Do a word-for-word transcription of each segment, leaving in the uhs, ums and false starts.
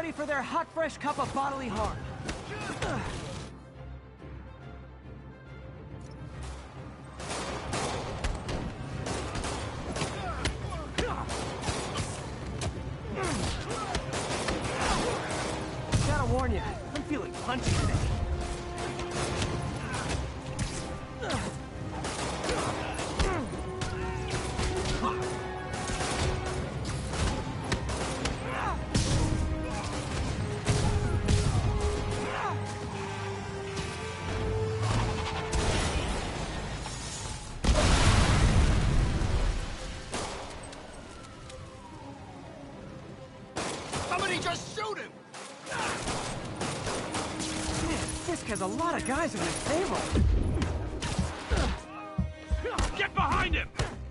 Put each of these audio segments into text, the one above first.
ready for their hot, fresh cup of bodily harm. Gotta warn you, I'm feeling punchy today. Has a lot of guys in his table. Get behind him!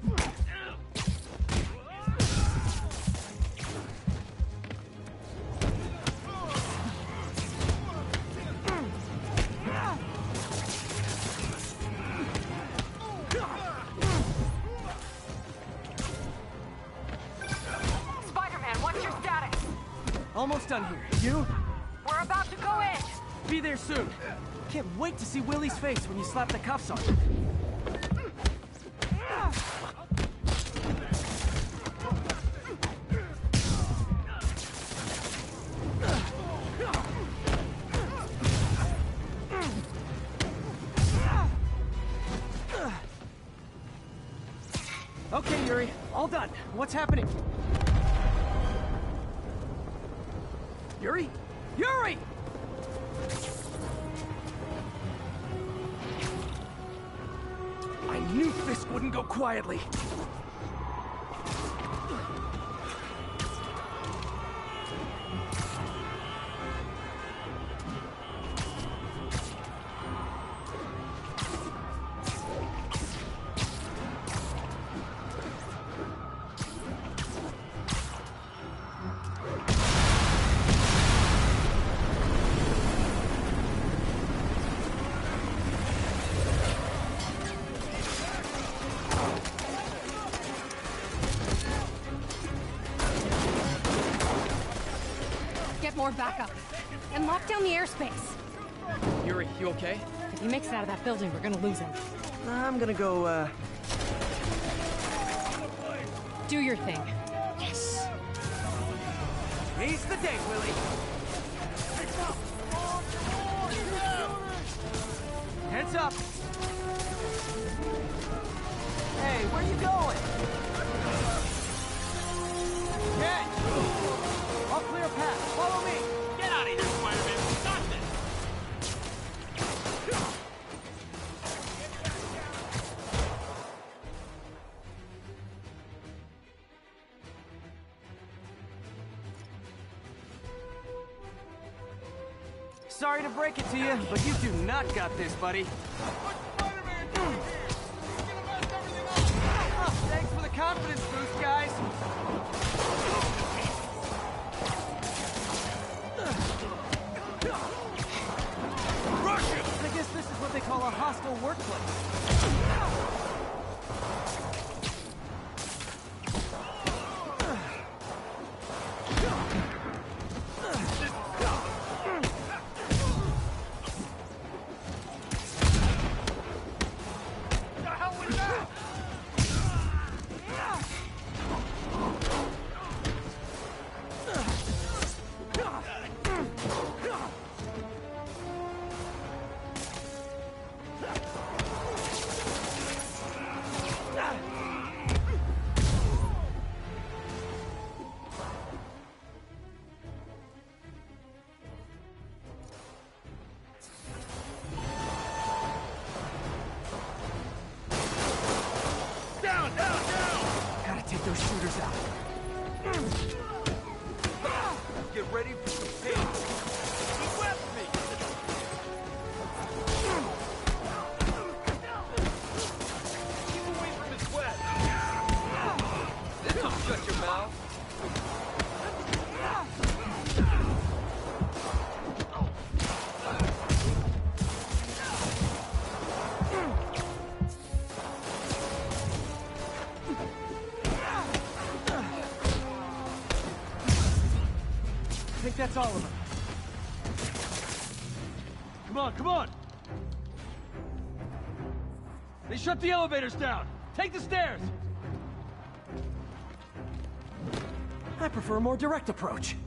Spider-Man, what's your status? Almost done here. You? We're about to go in. Be there soon. Can't wait to see Willie's face when you slap the cuffs on him. Okay, Yuri, all done. What's happening? Yuri? Yuri! I knew Fisk wouldn't go quietly. More backup. And lock down the airspace. Yuri, you okay? If he makes it out of that building, we're gonna lose him. I'm gonna go, uh... do your thing. Yes! Seize the day, Willie! Heads up! Hey, where you going? Catch! I'll clear a path. Follow me! Get out of here, Spider-Man! Stop this! Sorry to break it to you, but you do not got this, buddy. What's Spider-Man doing here? He's gonna mess everything up! Oh, thanks for the confidence boost, guys. I guess this is what they call a hostile workplace. The hell was that? Those shooters out. Get ready for some pain. He left me! Keep away from his web! This'll shut your mouth. think that's all of them. Come on, come on! They shut the elevators down! Take the stairs! I prefer a more direct approach.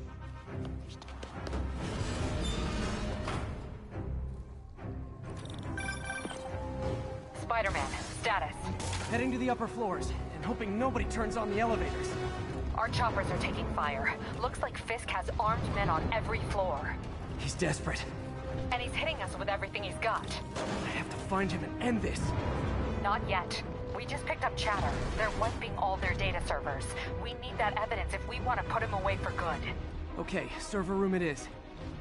Spider-Man, status. Heading to the upper floors, and hoping nobody turns on the elevators. Our choppers are taking fire. Looks like Fisk has armed men on every floor. He's desperate. And he's hitting us with everything he's got. I have to find him and end this. Not yet. We just picked up chatter. They're wiping all their data servers. We need that evidence if we want to put him away for good. Okay, server room it is.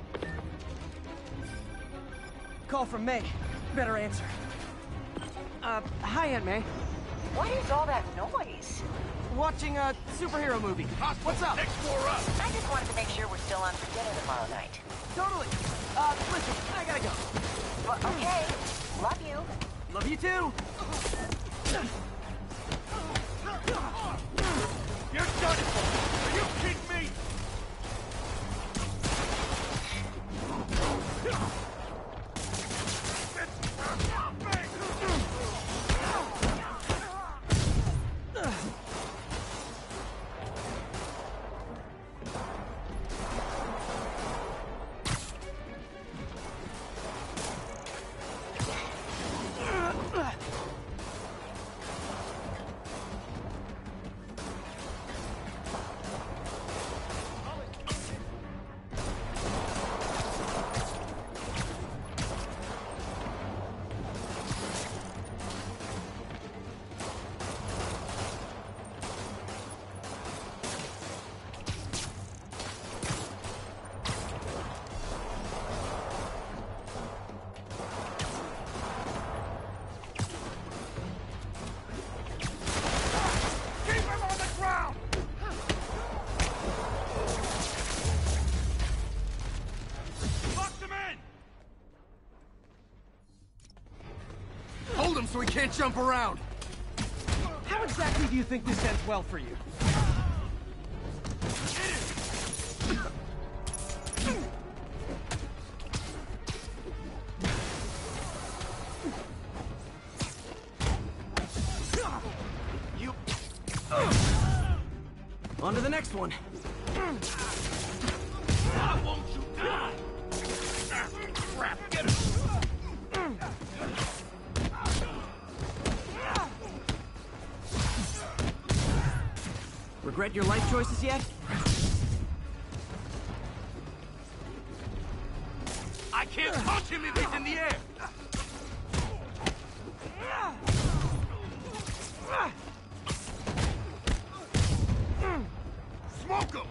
Call from May. Better answer. Uh, hi, Aunt May. What is all that noise? Watching a superhero movie. What's up? Next floor up! I just wanted to make sure we're still on for dinner tomorrow night. Totally. Uh, listen, I gotta go. Well, okay. Love you. Love you too. You're done! Are you kidding me? So he can't jump around. How exactly do you think this ends well for you? You... On to the next one. Why won't you die? Crap, get him! Regret your life choices yet? I can't touch him if he's in the air! Smoke him!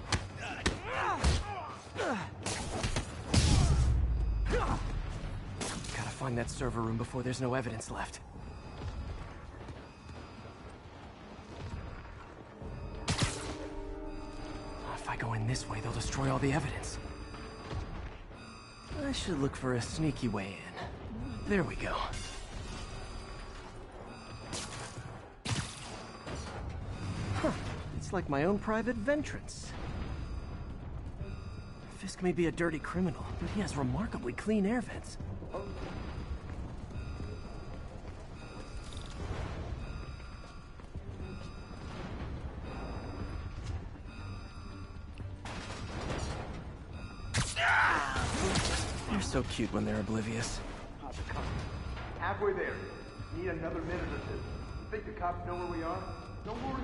Gotta find that server room before there's no evidence left. If I go in this way, they'll destroy all the evidence. I should look for a sneaky way in. There we go. Huh. It's like my own private ventrance. Fisk may be a dirty criminal, but he has remarkably clean air vents. They're so cute when they're oblivious. Halfway there. Need another minute or two. Think the cops know where we are? Don't worry.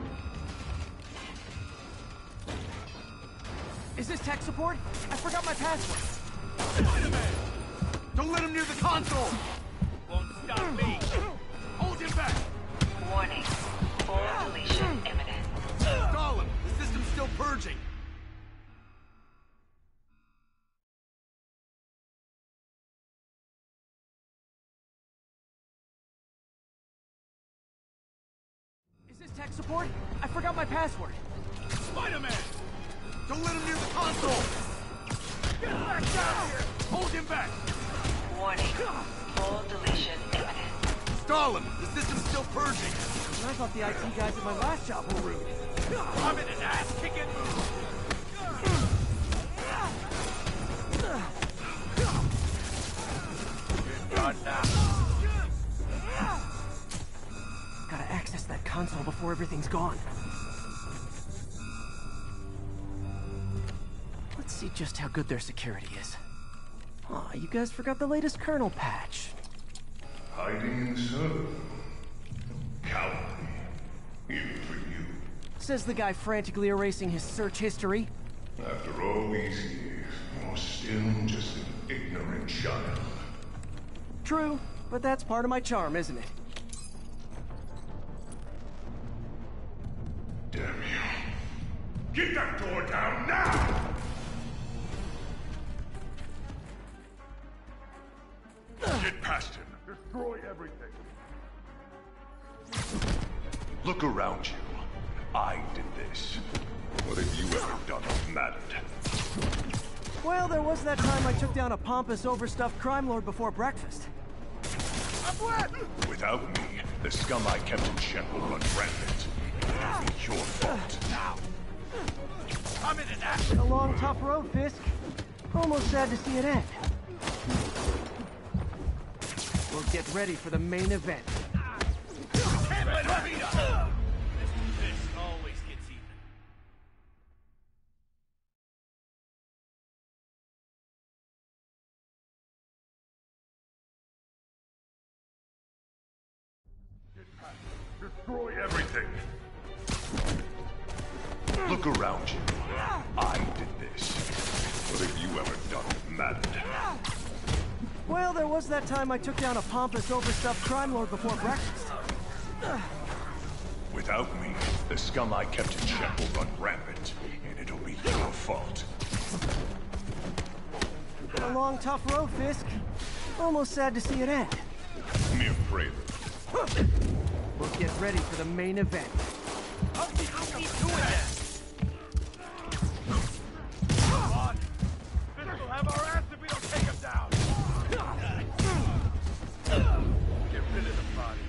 Is this tech support? I forgot my password. Spider-Man! Don't let him near the console! Won't stop me! Hold him back! Warning. Full deletion imminent. Stall him! The system's still purging! Is this tech support? I forgot my password. Spider-Man! Don't let him near the console! Get back down here! Hold him back! Warning. Full deletion imminent. Stall him! The system's still purging! I thought the I T guys at my last job were rude. I'm in an ass-kicking mood! console before everything's gone. Let's see just how good their security is. Aw, oh, you guys forgot the latest kernel patch. Hiding in server. Cowardly. Even for you. Says the guy frantically erasing his search history. After all these years, you're still just an ignorant child. True, but that's part of my charm, isn't it? Damn you. Get that door down now! Get past him. Destroy everything. Look around you. I did this. What have you ever done that mattered? Well, there was that time I took down a pompous, overstuffed crime lord before breakfast. Without me, the scum I kept in check will run rampant. It'll be your fault. I'm into that. Been a long, tough road, Fisk. Almost sad to see it end. We'll get ready for the main event. Can't let him beat us. This always gets even. Destroy everything. Look around you. I did this. What have you ever done that mattered? Well, there was that time I took down a pompous, overstuffed crime lord before breakfast. Without me, the scum I kept in check will run rampant, and it'll be your fault. Been a long, tough road, Fisk. Almost sad to see it end. Mere prelude. We'll get ready for the main event. I'll keep, I'll keep doing that. Come on. This will have our ass if we don't take him down. Get rid of the body.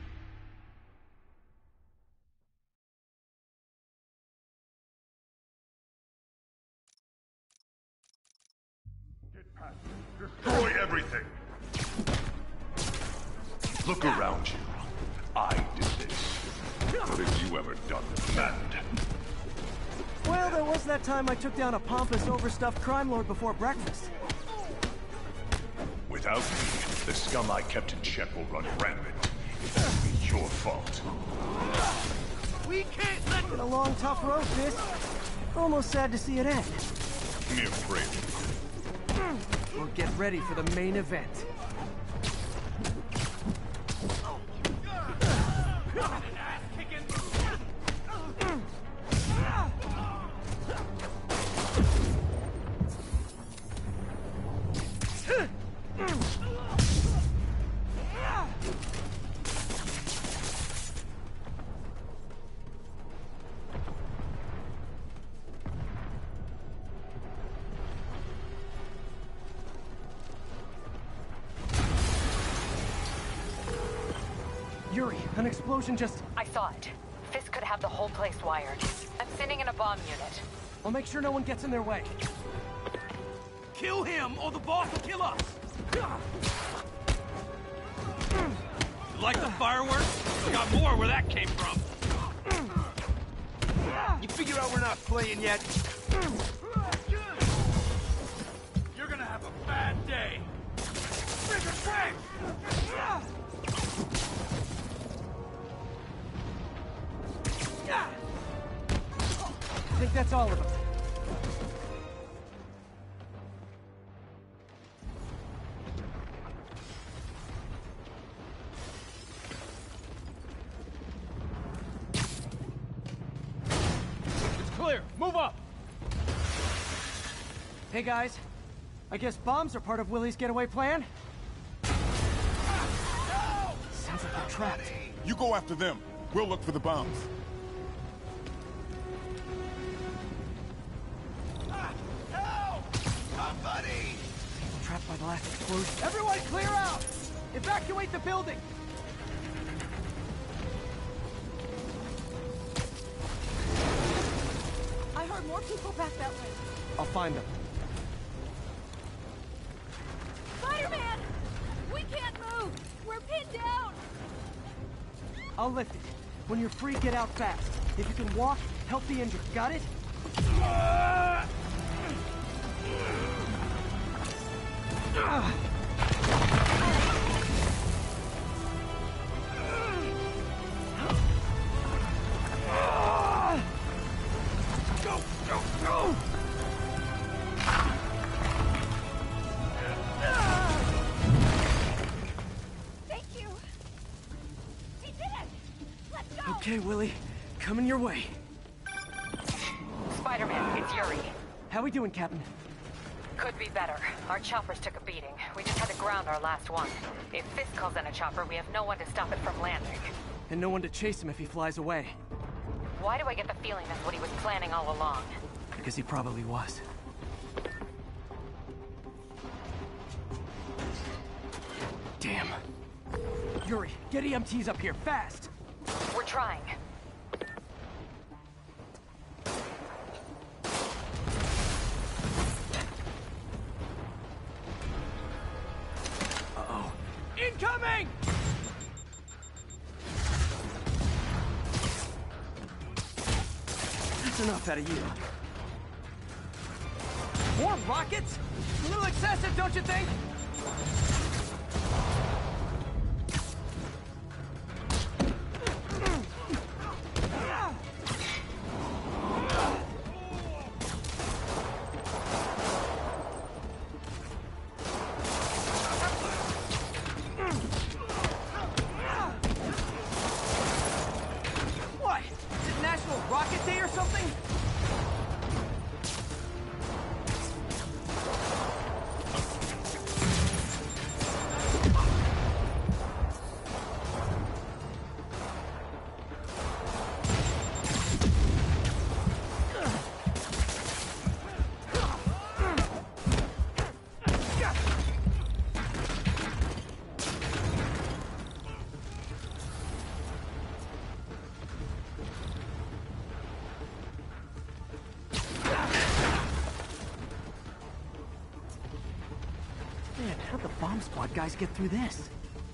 Get past him. Destroy everything. Look around you. I did this. What have you ever done that mattered? Well, there was that time I took down a pompous, overstuffed crime lord before breakfast. Without me, the scum I kept in check will run rampant. It'll be your fault. We can't let Been a long, tough road, Fisk. Almost sad to see it end. Mere prelude. We'll get ready for the main event. Yuri, an explosion just... I saw it. Fisk could have the whole place wired. I'm sending in a bomb unit. I'll make sure no one gets in their way. kill him or the boss will kill us. You like the fireworks? Got more where that came from. You figure out we're not playing yet? You're gonna have a bad day. Bigger strength! I think that's all of them. It's clear. Move up. Hey guys, I guess bombs are part of Willie's getaway plan? Sounds like they're trapped. You go after them. We'll look for the bombs. Trapped by the last explosion. Everyone clear out! Evacuate the building! I heard more people back that way. I'll find them. Spider-Man! We can't move! We're pinned down! I'll lift it. When you're free, get out fast. If you can walk, help the injured. Got it? Go, go, go! Thank you. We did it. Let's go. Okay, Willie. Coming your way. Spider-Man, it's Yuri. How we doing, Captain? Could be better. Our choppers took a beating. We just had to ground our last one. If Fisk calls in a chopper, we have no one to stop it from landing. And no one to chase him if he flies away. Why do I get the feeling that's what he was planning all along? Because he probably was. Damn. Yuri, get E M Ts up here, fast! We're trying. Uh-oh. Incoming! That's enough out of you. More rockets? A little excessive, don't you think? What? Is it National Rocket Day or something? Man, how'd the bomb squad guys get through this?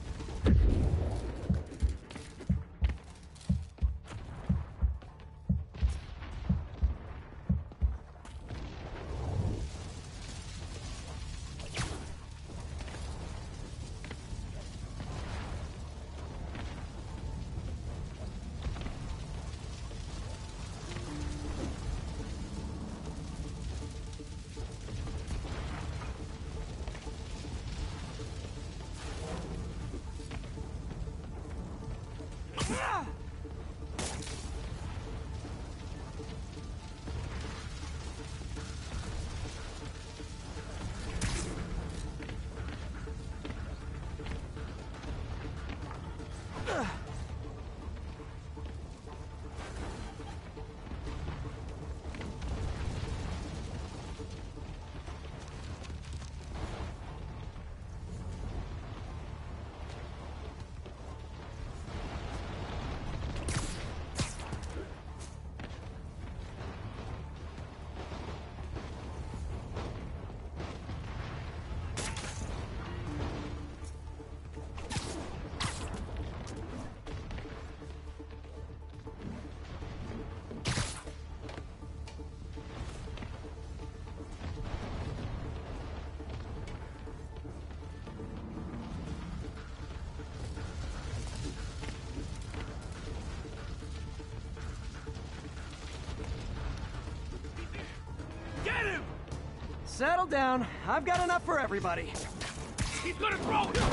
Settle down. I've got enough for everybody. He's gonna throw it!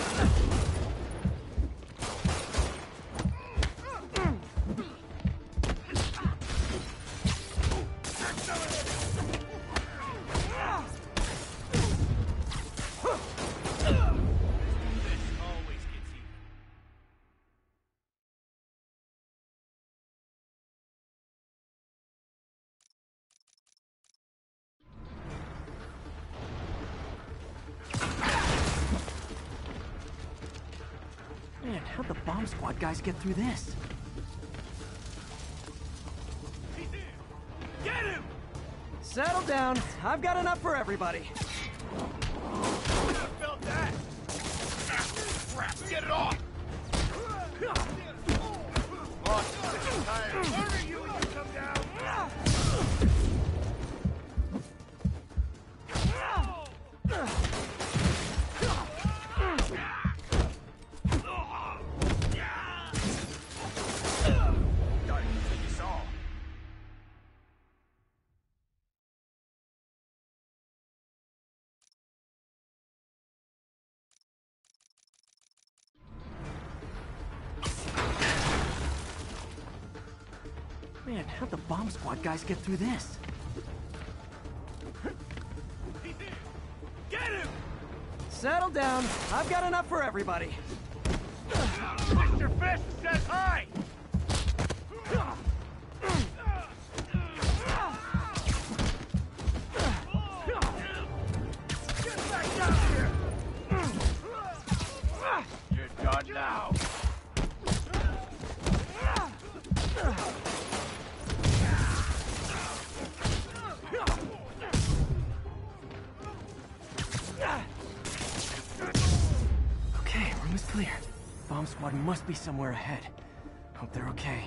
Man, how'd the bomb squad guys get through this? He's in! Get him! Settle down. I've got enough for everybody. I felt that! Ah, crap, get it off! Oh, Murder you when you come down! Man, how'd the bomb squad guys get through this? Get him! Settle down. I've got enough for everybody. Mister Fisk says hi! Get back down here! You're done now! Okay, room is clear. Bomb squad must be somewhere ahead. Hope they're okay.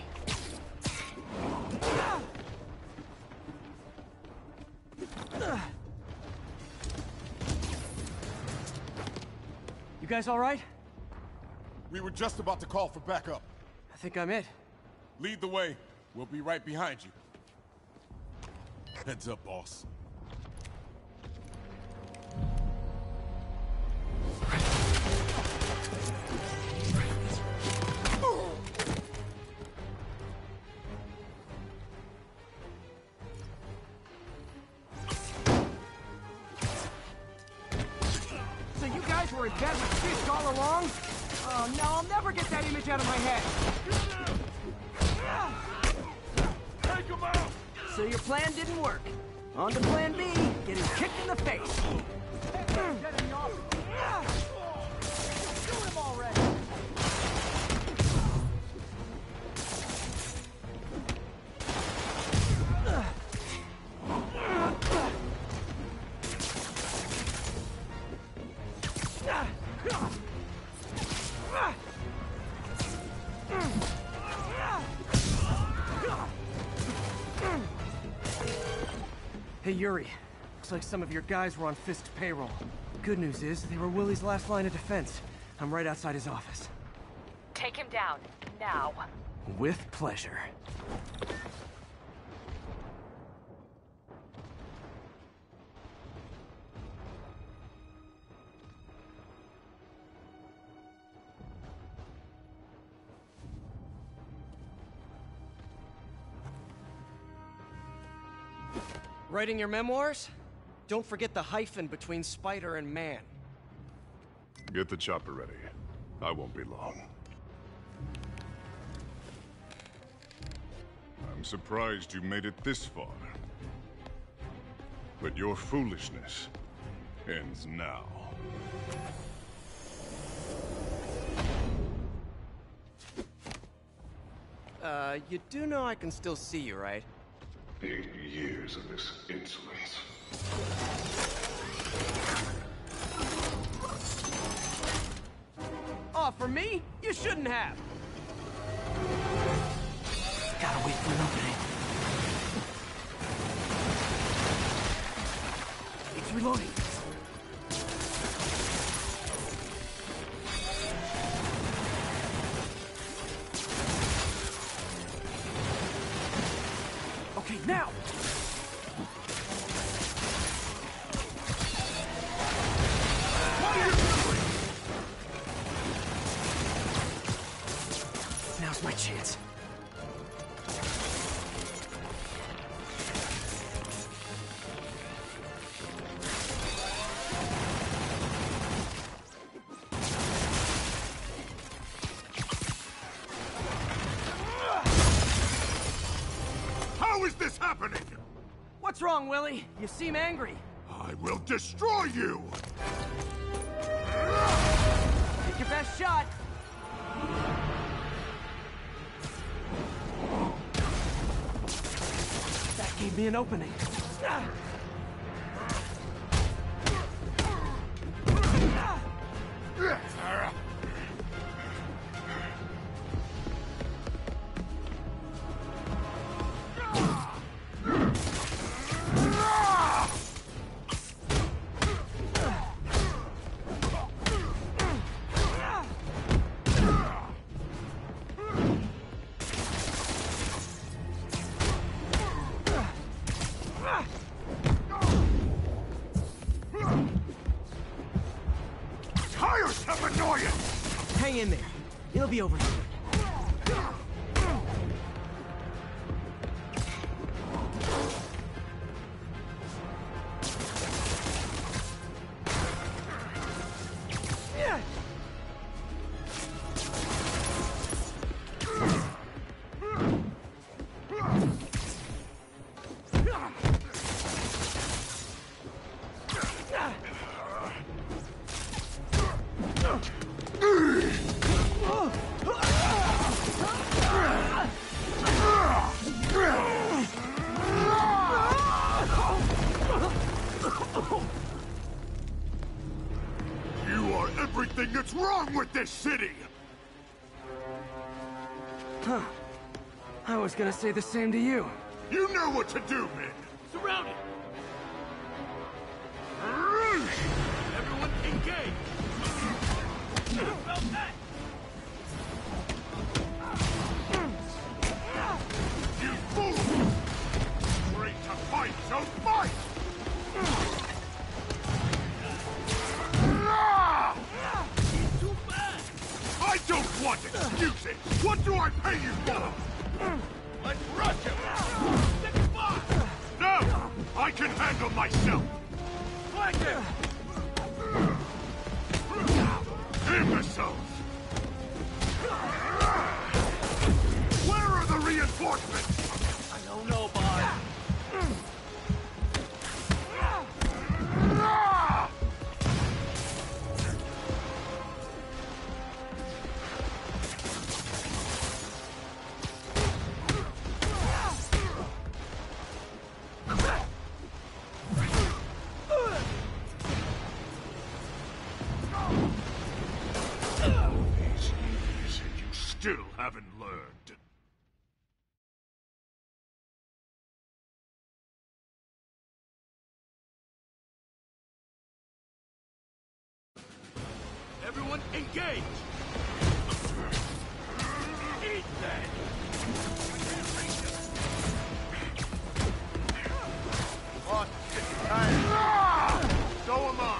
You guys all right? We were just about to call for backup. I think I'm it. Lead the way. We'll be right behind you. Heads up, boss. So you guys were in bed with Fisk all along? Oh no, I'll never get that image out of my head. Take him out! So your plan didn't work. On to plan B, getting kicked in the face. Get him off. Shoot him already. Hey, Yuri. Looks like some of your guys were on Fisk's payroll. Good news is, they were Willie's last line of defense. I'm right outside his office. Take him down, now. With pleasure. Writing your memoirs? Don't forget the hyphen between spider and man. Get the chopper ready. I won't be long. I'm surprised you made it this far. But your foolishness ends now. Uh, you do know I can still see you, right? Eight years of this insolence. Oh, for me? You shouldn't have. Gotta wait for an opening. It's reloading. Okay, now! Now's my chance. How is this happening? What's wrong, Willie? You seem angry. I will destroy you! Take your best shot. That gave me an opening. Hang in there. It'll be over soon. You are everything that's wrong with this city! Huh. I was gonna say the same to you. You know what to do, men! Surrounded! Everyone engage! About that! You fools! Ready to fight, so fight! Too bad! I don't want excuses! What do I pay you for? Let's rush him! Stick by! No! I can handle myself! Flank him! Imbeciles! Where are the reinforcements? I don't know, boss. These years, and you still haven't learned. Everyone engage! Eat that! Boss, getting tired. So am I.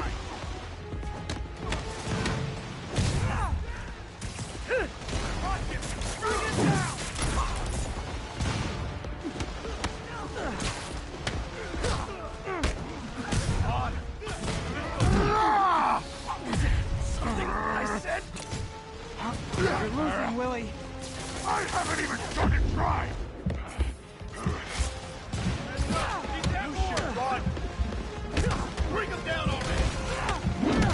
Watch him! Bring it down! I said... You're losing, Willie. I haven't even started trying! You should run! Bring him down already!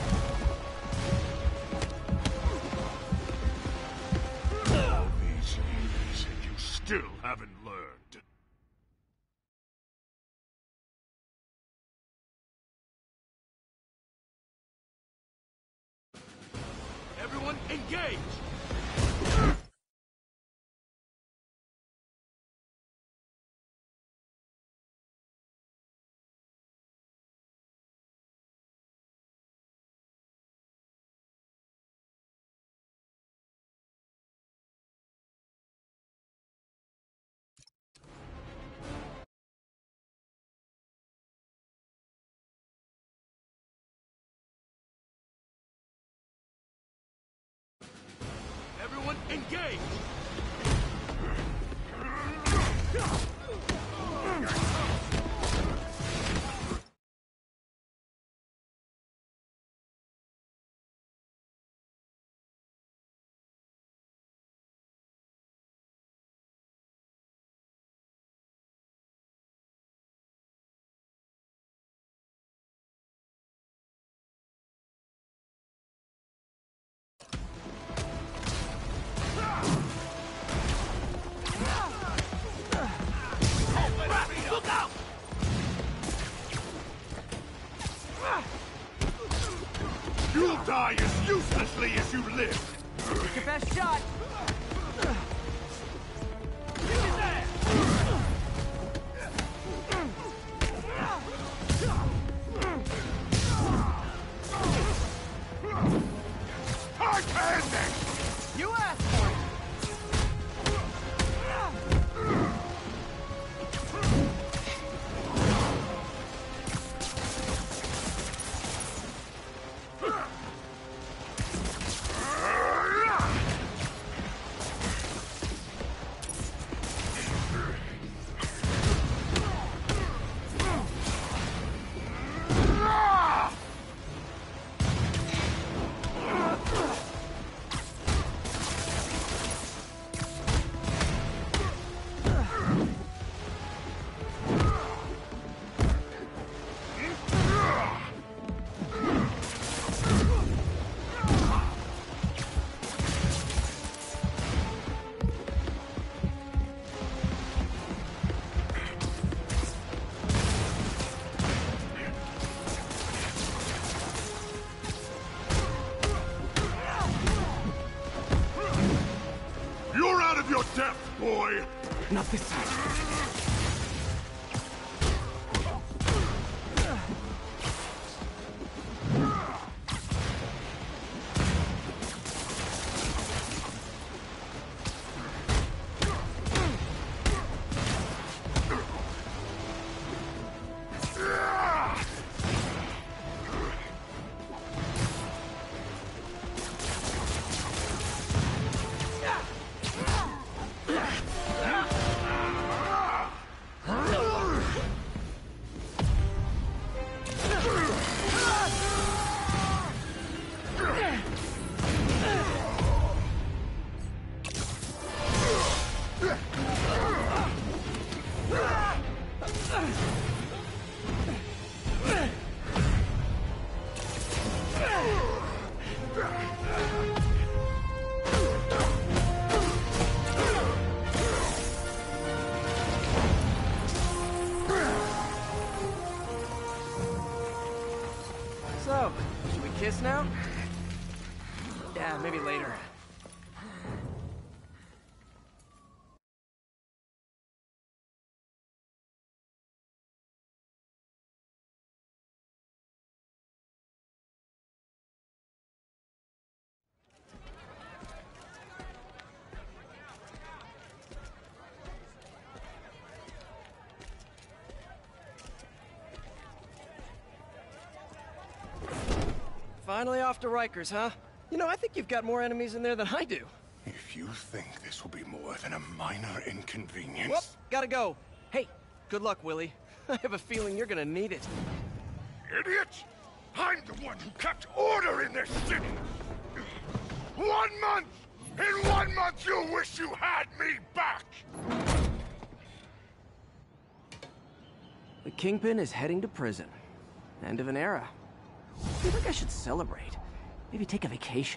All these years, and you still haven't learned. Everyone engage! Everyone engage! Look out! You'll die as uselessly as you live! Your best shot. I can this! You asked for it. Not this time. So, should we kiss now? Yeah, maybe later. Finally off to Rikers, huh? You know, I think you've got more enemies in there than I do. If you think this will be more than a minor inconvenience... Whoop, gotta go. Hey, good luck, Willie. I have a feeling you're gonna need it. Idiot! I'm the one who kept order in this city! One month! In one month you'll wish you had me back! The Kingpin is heading to prison. End of an era. I feel like I should celebrate. Maybe take a vacation.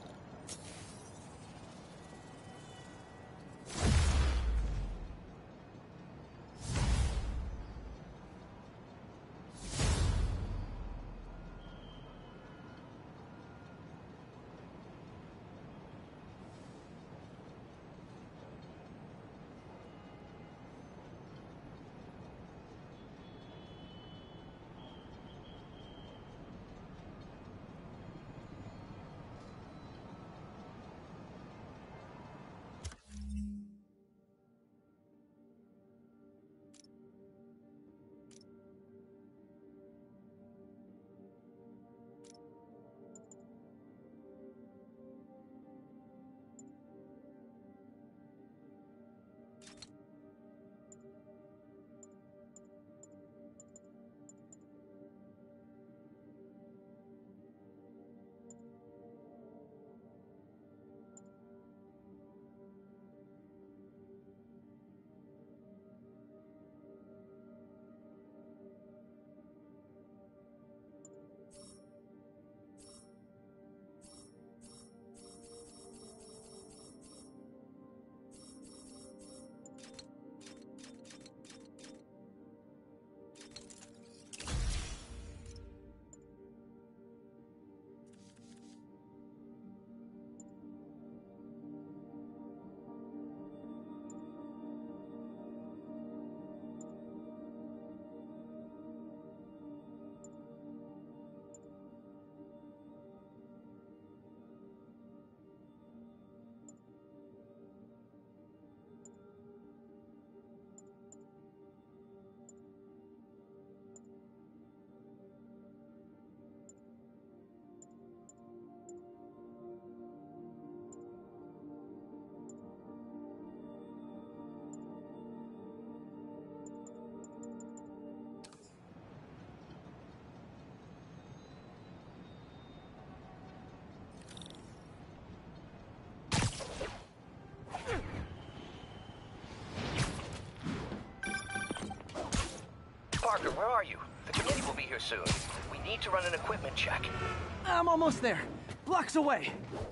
Parker, where are you? The committee will be here soon. We need to run an equipment check. I'm almost there. Blocks away.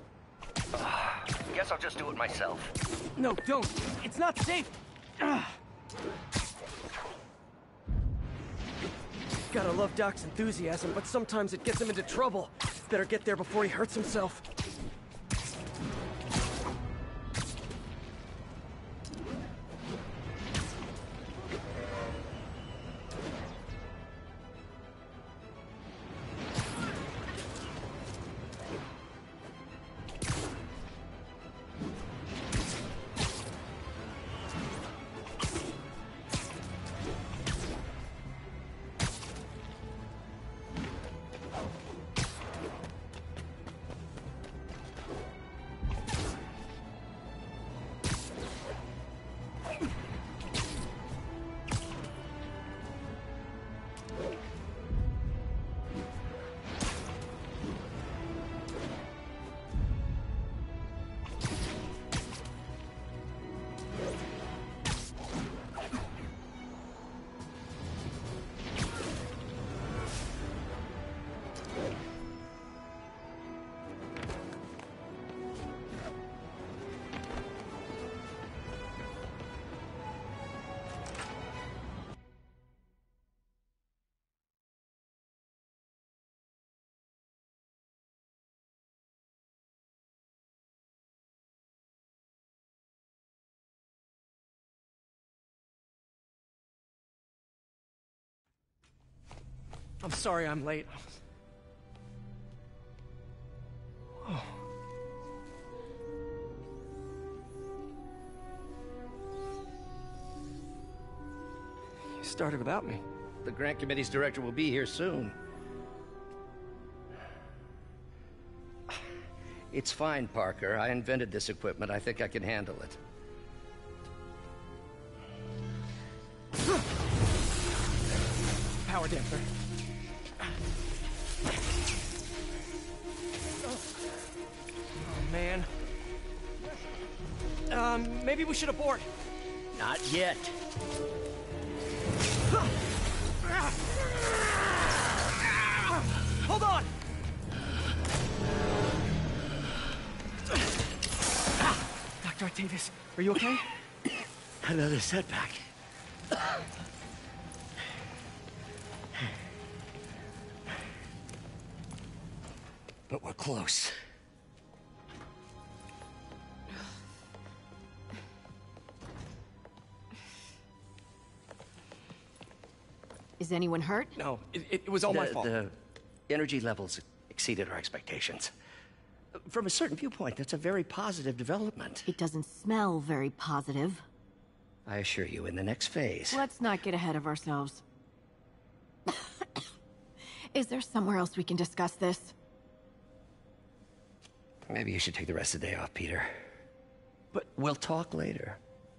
Uh, guess I'll just do it myself. No, don't. It's not safe. Ugh. Gotta love Doc's enthusiasm, but sometimes it gets him into trouble. Better get there before he hurts himself. I'm sorry I'm late. Oh. You started without me. The grant committee's director will be here soon. It's fine, Parker. I invented this equipment. I think I can handle it. Power damper. Oh, man. Um, maybe we should abort. Not yet. Hold on! Doctor Octavius, are you okay? Another setback. But we're close. Is anyone hurt? No, it, it was all the, my fault. The energy levels exceeded our expectations. From a certain viewpoint, that's a very positive development. It doesn't smell very positive. I assure you, in the next phase... Let's not get ahead of ourselves. Is there somewhere else we can discuss this? Maybe you should take the rest of the day off, Peter. But we'll talk later.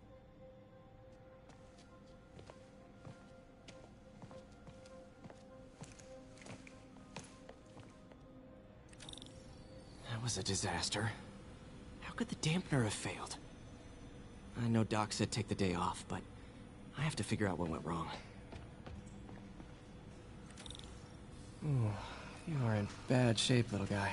That was a disaster. How could the dampener have failed? I know Doc said take the day off, but I have to figure out what went wrong. Ooh, you are in bad shape, little guy.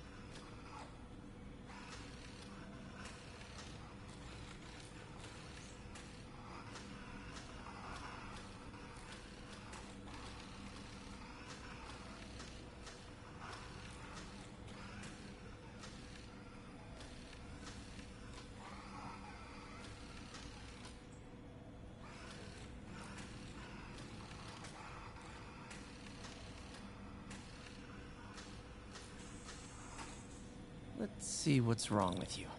Let's see what's wrong with you.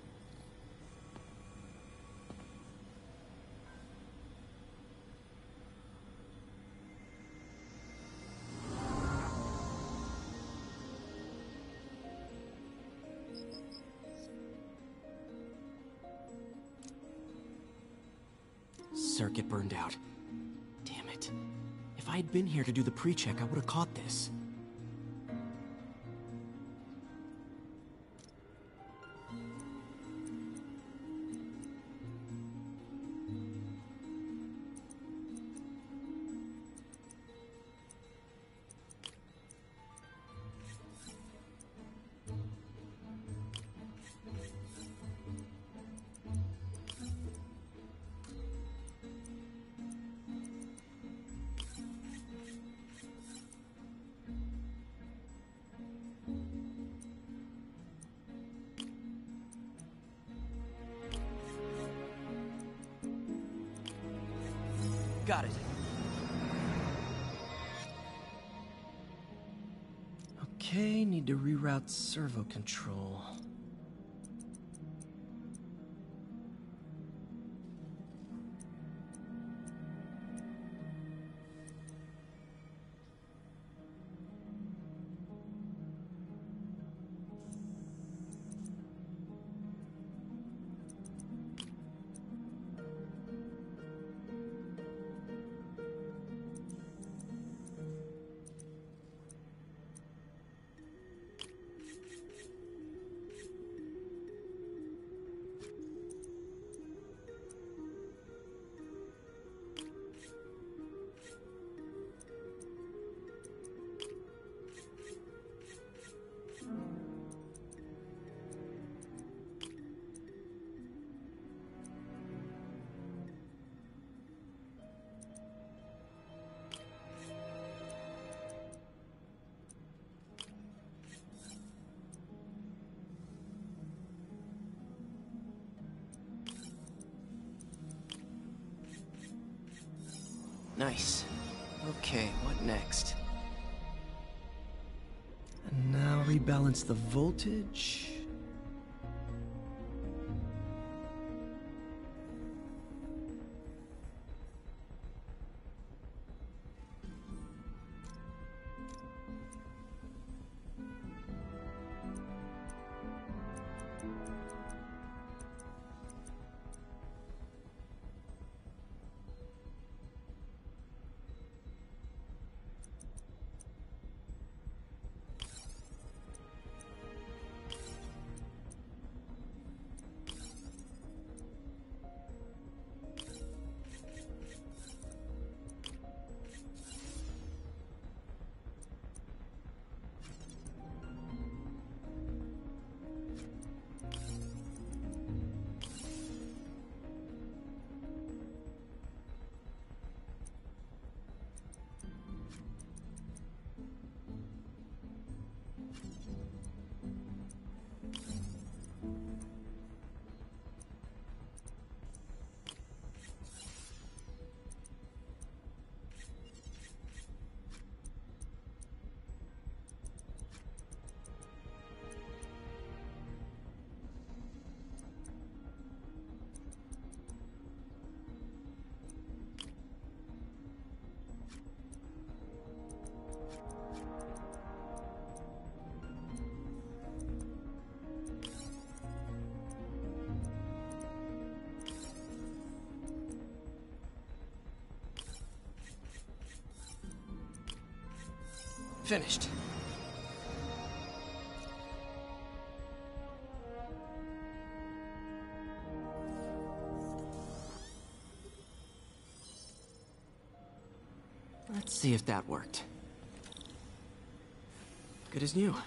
Circuit burned out. Damn it. If I had been here to do the pre-check, I would have caught this. Got it. Okay, need to reroute servo control. Nice. Okay, what next? And now rebalance the voltage. Finished. Let's see if that worked. Good as new.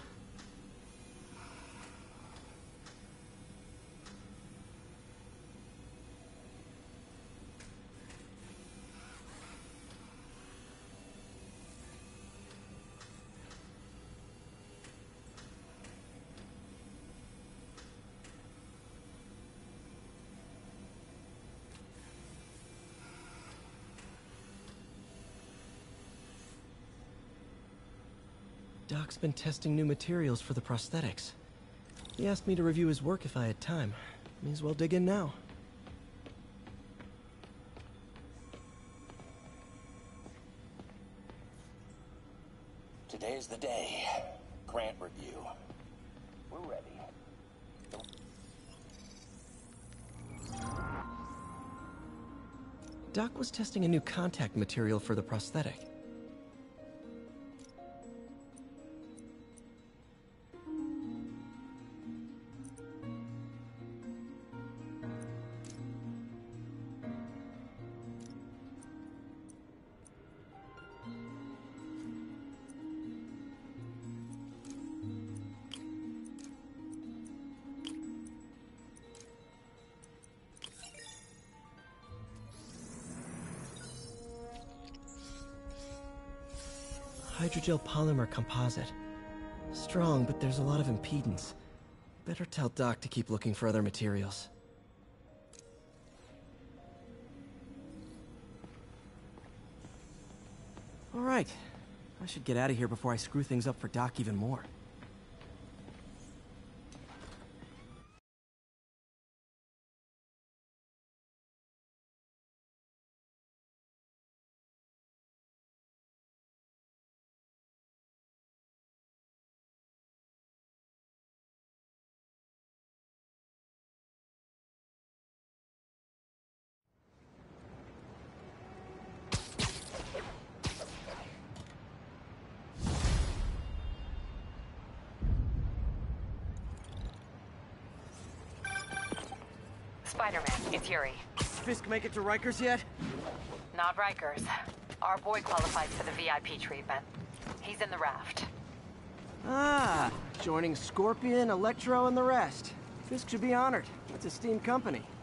Doc's been testing new materials for the prosthetics. He asked me to review his work if I had time. May as well dig in now. Today's the day. Grant review. We're ready. Doc was testing a new contact material for the prosthetic. Hydrogel polymer composite. Strong, but there's a lot of impedance. Better tell Doc to keep looking for other materials. All right. I should get out of here before I screw things up for Doc even more. Spider-Man, it's Yuri. Fisk make it to Rikers yet? Not Rikers. Our boy qualifies for the V I P treatment. He's in the raft. Ah, joining Scorpion, Electro, and the rest. Fisk should be honored. It's a steam company.